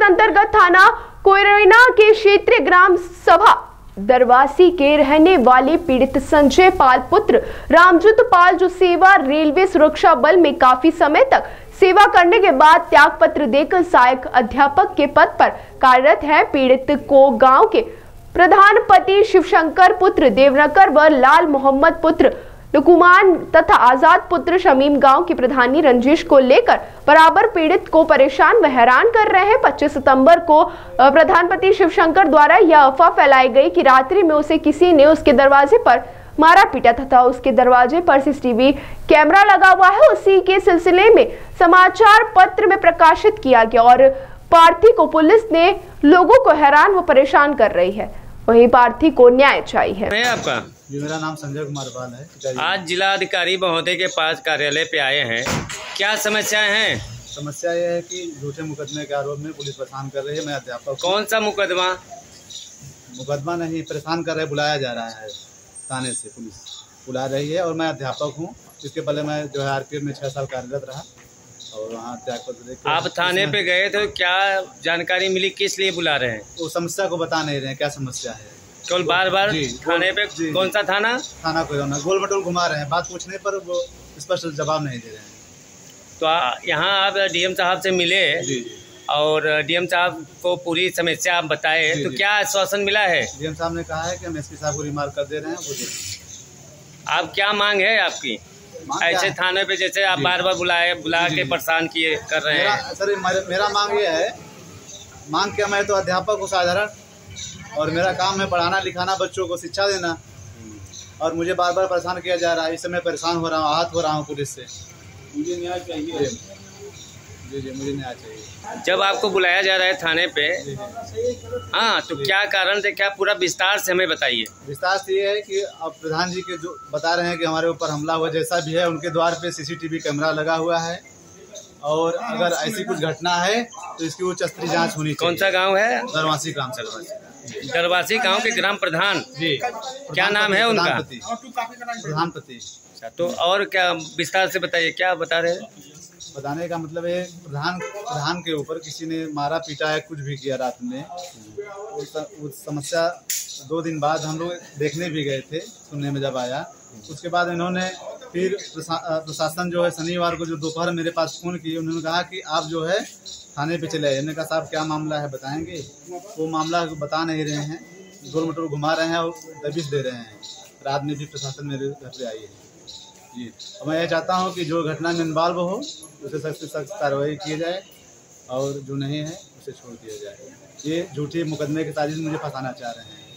अंतर्गत थाना कोयरेना के क्षेत्रीय ग्राम सभा दरवासी के रहने वाले पीड़ित संजय पाल पुत्र रामजूत पाल, जो सेवा रेलवे सुरक्षा बल में काफी समय तक सेवा करने के बाद त्याग पत्र देकर सहायक अध्यापक के पद पर कार्यरत है। पीड़ित को गांव के प्रधानपति शिवशंकर पुत्र देवनकर व लाल मोहम्मद पुत्र लुकुमान तथा आजाद पुत्र शमीम गांव की प्रधानी रंजिश को लेकर बराबर पीड़ित को परेशान व हैरान कर रहे हैं। 25 सितंबर को प्रधानपति शिवशंकर द्वारा यह अफवाह फैलाई गई कि रात्रि में उसे किसी ने उसके दरवाजे पर मारा पीटा तथा उसके दरवाजे पर सीसीटीवी कैमरा लगा हुआ है। उसी के सिलसिले में समाचार पत्र में प्रकाशित किया गया और पार्थी को पुलिस ने लोगों को हैरान व परेशान कर रही है। वहीं पार्थी को न्याय चाहिए। आपका जी, मेरा नाम संजय कुमार पाल है। आज जिला अधिकारी महोदय के पास कार्यालय पे आए हैं, क्या समस्याएं हैं? समस्या यह है कि झूठे मुकदमे के आरोप में पुलिस परेशान कर रही है। मैं अध्यापक। कौन सा मुकदमा? मुकदमा नहीं, परेशान कर रहे, बुलाया जा रहा है थाने से, पुलिस बुला रही है और मैं अध्यापक हूँ। इसके पहले मैं जो है आरपीएफ में 6 साल कार्यरत रहा और वहाँ त्याग पत्र। आप थाने पे गए तो क्या जानकारी मिली, किस लिए बुला रहे हैं? वो समस्या को बता नहीं रहे हैं, क्या समस्या है। केवल बार बार थाने पे? कौन सा थाना? थाना कोयरेना। गोल मटोल घुमा रहे हैं, बात पूछने पर वो स्पष्ट जवाब नहीं दे रहे हैं। तो यहाँ आप डीएम साहब से मिले और डीएम साहब को पूरी समस्या आप बताए, तो क्या आश्वासन मिला है? डीएम साहब ने कहा है कि हम एसपी साहब को रिमार्क कर दे रहे हैं, वो आप क्या मांग है आपकी? ऐसे थाने पे जैसे आप बार बार बुला के परेशान किए कर रहे हैं। सर मेरा मांग ये है, मांग क्या, मैं तो अध्यापक हूँ साधारण और मेरा काम है पढ़ाना लिखाना, बच्चों को शिक्षा देना, और मुझे बार बार परेशान किया जा रहा है। इस समय परेशान हो रहा हूँ, आहत हो रहा हूँ पुलिस से। मुझे न्याय चाहिए। जी, मुझे न्याय चाहिए। जब आपको बुलाया जा रहा है थाने पे, हाँ, तो क्या कारण से, क्या पूरा विस्तार से हमें बताइए। विस्तार से ये है कि अब प्रधान जी के जो बता रहे हैं कि हमारे ऊपर हमला हुआ, जैसा भी है उनके द्वार पे सीसीटीवी कैमरा लगा हुआ है और अगर ऐसी कुछ घटना है तो इसकी उच्च स्तरीय जांच होनी चाहिए। कौन सा गांव है? दरवासी ग्राम से। दरवासी गांव के ग्राम प्रधान जी, क्या नाम है उनका? प्रधानपति। तो और क्या विस्तार से बताइए, क्या बता रहे हैं? बताने का मतलब है प्रधान के ऊपर किसी ने मारा पीटा है, कुछ भी किया रात में। उस समस्या 2 दिन बाद हम लोग देखने भी गए थे, सुनने में जब आया। उसके बाद इन्होंने फिर प्रशासन जो है शनिवार को जो दोपहर मेरे पास फ़ोन किए, उन्होंने कहा कि आप जो है थाने पे चले आए। मैंने कहा साहब क्या मामला है बताएंगे? वो मामला बता नहीं रहे हैं, गोल मटोल घुमा रहे हैं और दबिश दे रहे हैं। रात में भी प्रशासन मेरे घर पे आई है जी। और मैं ये चाहता हूँ कि जो घटना में इन्वॉल्व हो उसे सख्त से सख्त कार्रवाई की जाए और जो नहीं है उसे छोड़ दिया जाए। ये झूठी मुकदमे के साजिश मुझे फंसाना चाह रहे हैं।